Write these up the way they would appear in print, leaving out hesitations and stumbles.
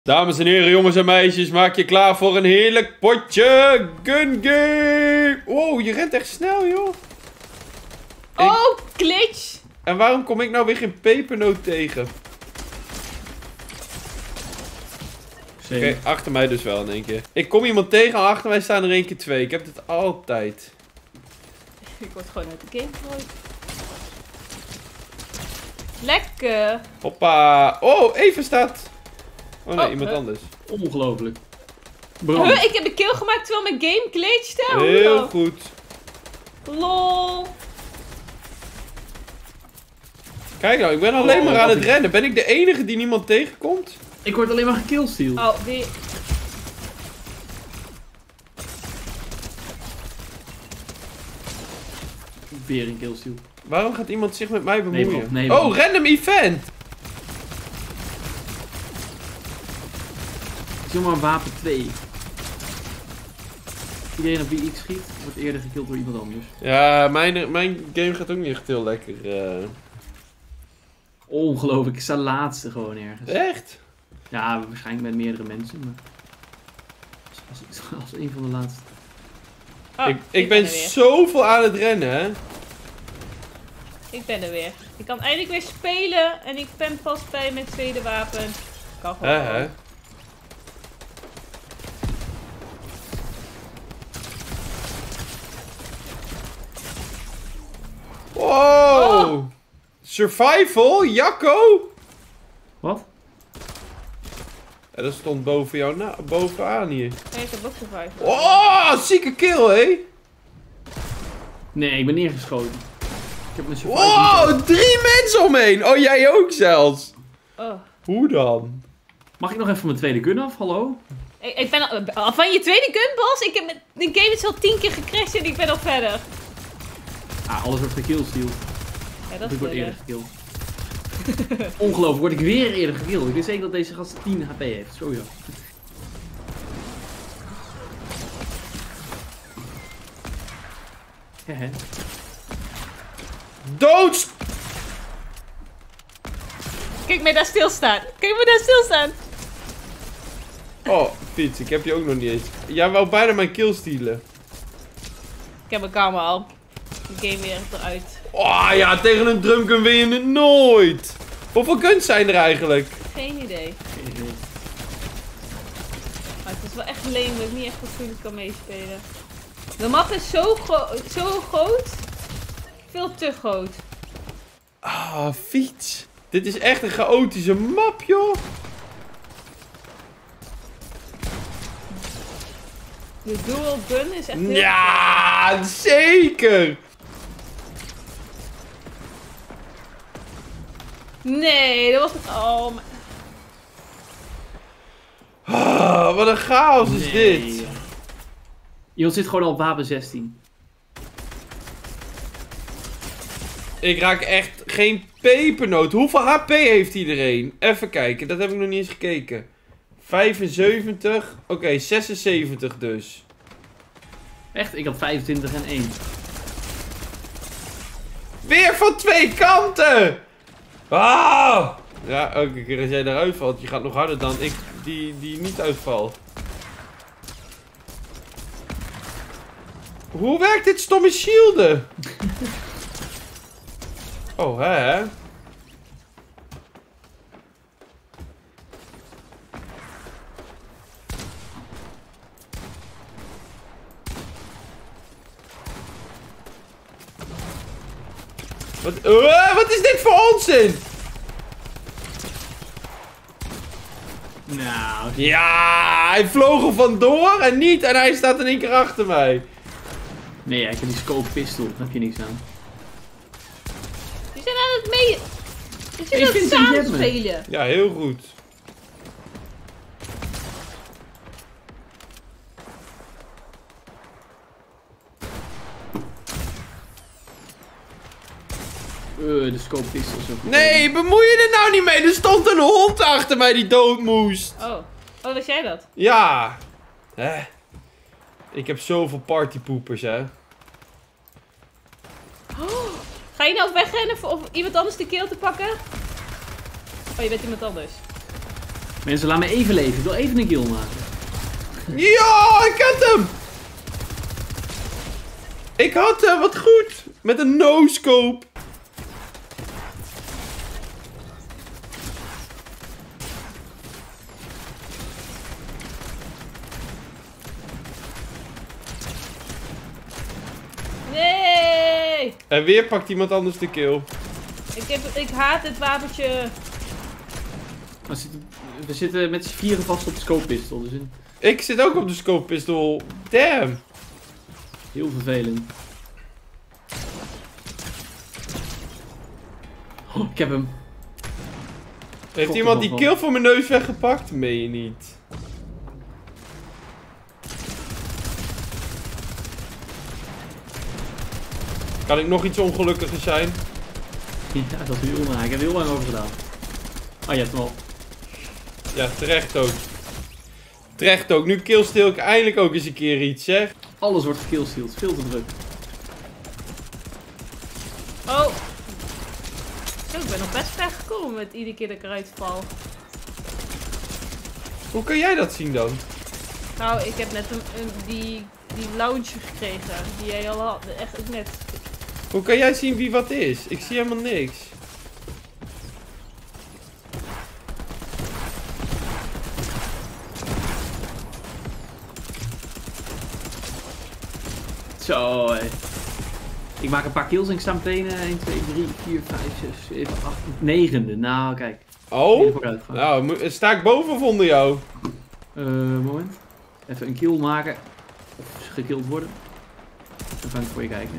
Dames en heren, jongens en meisjes, maak je klaar voor een heerlijk potje gun game. Wow, je rent echt snel, joh. Oh, glitch. En waarom kom ik nou weer geen pepernoot tegen? Oké, achter mij dus wel in één keer. Ik kom iemand tegen, al achter mij staan er 1 keer 2. Ik heb dit altijd. Ik word gewoon uit de game gegooid. Lekker. Hoppa. Oh, even staat... Oh nee, iemand anders. Ongelooflijk. Ik heb een kill gemaakt terwijl mijn game glitchte. Heel goed. Lol. Kijk nou, ik ben alleen maar aan het rennen. Ben ik de enige die niemand tegenkomt? Ik word alleen maar gekillsteal. Oh, weer. Weer een killsteal. Waarom gaat iemand zich met mij bemoeien? Nee, oh, random event! Zomaar wapen 2. Iedereen op wie ik schiet, wordt eerder gekilld door iemand anders. Ja, mijn game gaat ook niet echt heel lekker. Ongelooflijk, ik sta laatste gewoon ergens. Echt? Ja, waarschijnlijk met meerdere mensen, maar... Als een van de laatste. Oh, ik ben zoveel aan het rennen, hè? Ik ben er weer. Ik kan eindelijk weer spelen en ik ben pas bij mijn tweede wapen. Kan gewoon. Wow! Oh. Survival? Jacco? Wat? Ja, dat stond boven jou bovenaan hier. Nee, ik heb ook survival. Oh, zieke kill, hé! Nee, ik ben neergeschoten. Ik heb mijn survival. Wow, 3 mensen omheen! Oh, jij ook zelfs? Oh. Hoe dan? Mag ik nog even mijn tweede gun af? Hallo? Ik ben al van je tweede gun, Bas. Ik heb de game is al 10 keer gecrashed en ik ben al verder. Ah, alles wordt gekillsteal. Ja, dat Ik is word eerder gekilld. Ongelooflijk, word ik weer eerder gekilld. Ik wist zeker dat deze gast 10 HP heeft. Sowieso. Hehe. Dood! Kijk mij daar stilstaan. Kijk me daar stilstaan. Oh, Piet, ik heb je ook nog niet eens. Jij wou bijna mijn kill stealen. Ik heb mijn kamer al. De game weer eruit. Oh ja, tegen een drumgun win je het nooit. Hoeveel guns zijn er eigenlijk? Geen idee. Maar het is wel echt leem dat ik niet echt fatsoenlijk kan meespelen. De map is zo groot. Veel te groot. Ah, fiets. Dit is echt een chaotische map, joh. De dual gun is echt heel... Ja, zeker. Nee, dat was het... Oh, maar... Ah, wat een chaos is dit. Iemand zit gewoon al op wapen 16. Ik raak echt geen pepernoot. Hoeveel HP heeft iedereen? Even kijken, dat heb ik nog niet eens gekeken. 75. Oké, 76 dus. Echt? Ik had 25 en 1. Weer van 2 kanten! Ah! Ja, elke keer als jij eruit valt, je gaat nog harder dan ik die niet uitvalt. Hoe werkt dit stomme shielden? Oh, hè? Wat is dit voor onzin? Nou... Ja, hij vloog er vandoor en niet en hij staat in één keer achter mij. Nee, ik heb die scope pistol. Daar heb je niks aan. Die zijn aan het mee... Die zijn Ik aan het vind ze niet samen spelen. Ja, heel goed. De scope pistol is ook... Nee, bemoei je er nou niet mee. Er stond een hond achter mij die dood moest. Oh, was jij dat? Ja. Hè? Ik heb zoveel partypoepers, hè. Oh, ga je nou wegrennen of iemand anders de kill te pakken? Oh, je bent iemand anders. Mensen, laat me even leven. Ik wil even een kill maken. Ja, ik had hem! Ik had hem, wat goed! Met een no-scope. Nee! En weer pakt iemand anders de kill. Ik haat dit wapentje. We zitten met z'n vieren vast op de scope pistol. Dus Ik zit ook op de scope pistool. Damn. heel vervelend. Oh, ik heb hem. Heeft God, iemand die man. kill voor mijn neus weggepakt? Meen je niet. Kan ik nog iets ongelukkiger zijn? Ja, dat is heel naar. Ik heb er heel lang over gedaan. Oh, je hebt hem al. Ja, terecht ook. Terecht ook. Nu killstil ik eindelijk ook eens een keer iets, zeg. Alles wordt gekillsteeld. Veel te druk. Oh. Zo, ik ben nog best ver gekomen met iedere keer dat ik eruit val. Hoe kan jij dat zien dan? Nou, ik heb net die launcher gekregen. Die jij al had. Echt net. Hoe kan jij zien wie wat is? Ik zie helemaal niks. Zo, hé. Ik maak een paar kills en ik sta meteen 1, 2, 3, 4, 5, 6, 7, 8, 9e. Nou, kijk. Oh? Even vooruit gaan. Nou, sta ik boven of onder jou? Moment. Even een kill maken. Of gekilld worden. Dan kan ik voor je kijken.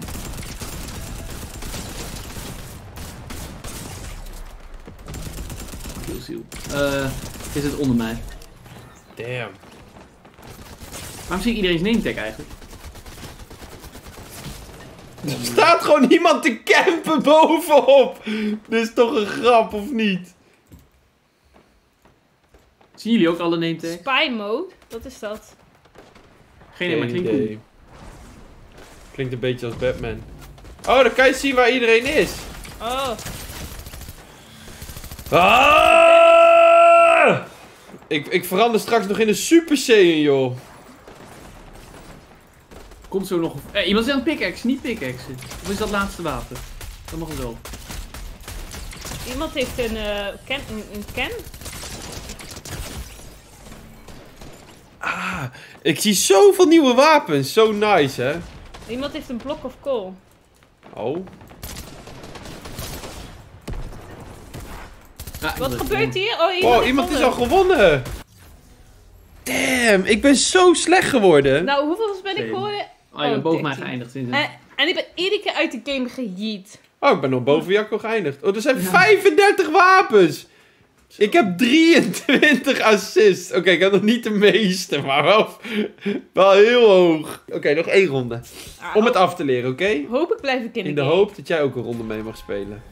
Killseal. Is het onder mij? Damn. Waarom zie ik iedereen's name tag eigenlijk? Er staat gewoon iemand te campen bovenop. Dit is toch een grap, of niet? Zien jullie ook alle name tags? Spy mode? Wat is dat? Geen idee, maar klinkt cool. Klinkt een beetje als Batman. Oh, dan kan je zien waar iedereen is. Oh. Ah! Ik verander straks nog in een Super Saiyan, joh. Komt zo nog... iemand zegt een pickaxe, niet pickaxe. Of is dat laatste wapen? Dat mag wel. Iemand heeft een can. Ah, ik zie zoveel nieuwe wapens. Zo nice, hè? Iemand heeft een block of coal. Oh. Ah, Wat gebeurt hier? Oh, Wow, iemand is al gewonnen. Damn, ik ben zo slecht geworden. Nou, hoeveel ben ik Zeven. geworden? Oh, je bent boven mij 13. geëindigd. En ik ben iedere keer uit de game gejeet. Oh, ik ben nog boven Jacco geëindigd. Oh, er zijn 35 wapens. Ik heb 23 assists. Oké, ik heb nog niet de meeste, maar wel heel hoog. Oké, nog 1 ronde. Om het af te leren, oké? Hoop ik blijf ik In de hoop dat jij ook een ronde mee mag spelen.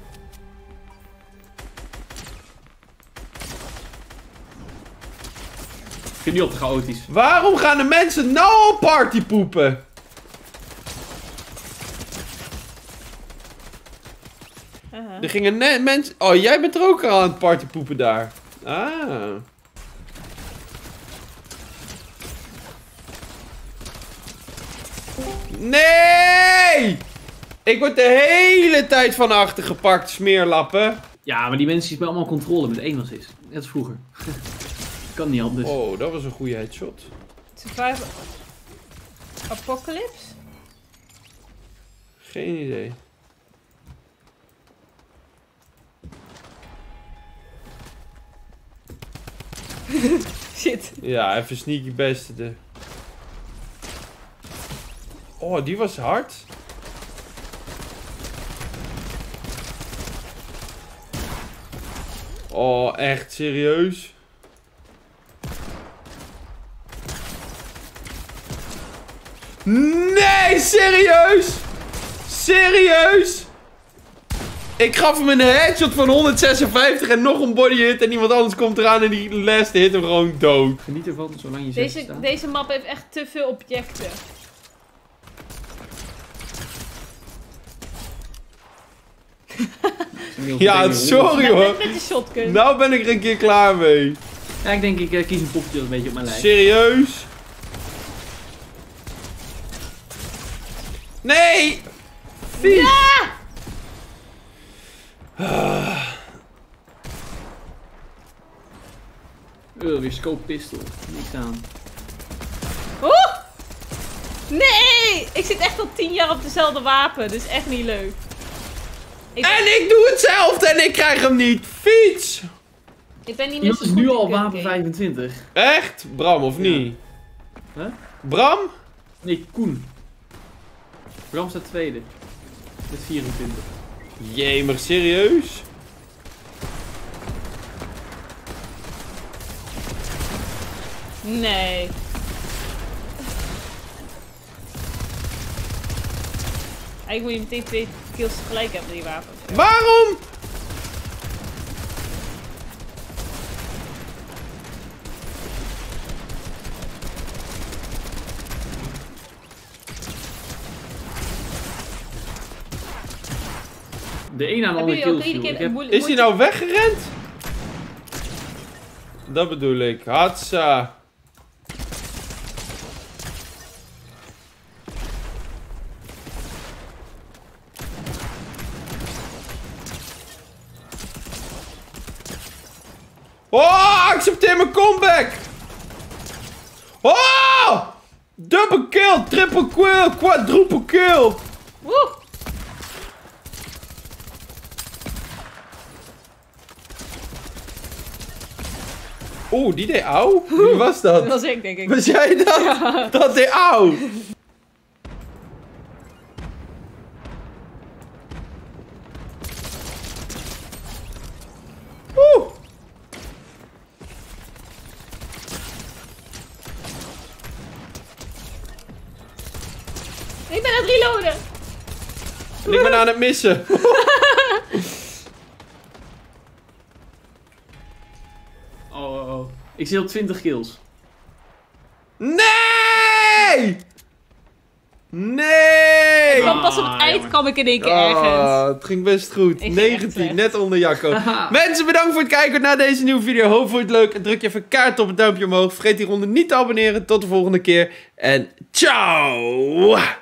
Ik vind die al te chaotisch. Waarom gaan de mensen nou al party poepen? Er gingen net mensen... Oh, jij bent er ook al aan het party poepen daar. Ah. Nee! Ik word de hele tijd van achter gepakt, smeerlappen. Ja, maar die mensen die spelen allemaal controle met één assist. Net als vroeger. Kan niet anders. Oh, dat was een goede headshot. Survival Apocalypse? Geen idee. Shit. Ja, even sneaky beste de. Oh, die was hard. Oh, echt serieus? Nee, serieus? Serieus? Ik gaf hem een headshot van 156 en nog een body hit en iemand anders komt eraan en die last hit hem gewoon dood. Geniet ervan, zolang je zegt staat. Deze map heeft echt te veel objecten. Ja, sorry hoor. Met de shotgun. Nou ben ik er een keer klaar mee. Ja, ik denk ik kies een poppetje een beetje op mijn lijst. Serieus? Nee! Vies! Ja! Weer scope pistol. Niks aan. Oeh! Nee! Ik zit echt al 10 jaar op dezelfde wapen. Dus echt niet leuk. En ik doe hetzelfde en ik krijg hem niet. Fiets! Ik ben niet meer Iemand zo is goed nu in al gun wapen game. 25. Echt? Bram of niet? Huh? Bram? Nee, Koen. Bram staat tweede. Met 24. Jemig, serieus? Nee. Eigenlijk moet je meteen 2 kills tegelijk hebben, die wapens. Waarom? De een aan de Hebben andere jullie ook kills. iedere Ik keer heb... moeilijk... Is hij nou weggerend? Dat bedoel ik. Hatsa. Oh, accepteer mijn comeback! Oh! Double kill, triple kill, quadruple kill! Woe! Oeh, die deed auw. Wie was dat? Dat was ik, denk ik. Was jij dat? Ja. Dat deed auw. Oeh. Ik ben aan het reloaden. En ik ben aan het missen. Oh. Ik zit op 20 kills. Nee! Nee! Ik kwam pas op het eind, jammer. kwam ik in één keer Ah, ergens. het ging best goed. Ik ging echt 19, slecht. net onder Jacco. Mensen, bedankt voor het kijken naar deze nieuwe video. Hoop vond je het leuk. En druk je even kaart op het duimpje omhoog. Vergeet hieronder niet te abonneren. Tot de volgende keer. En ciao!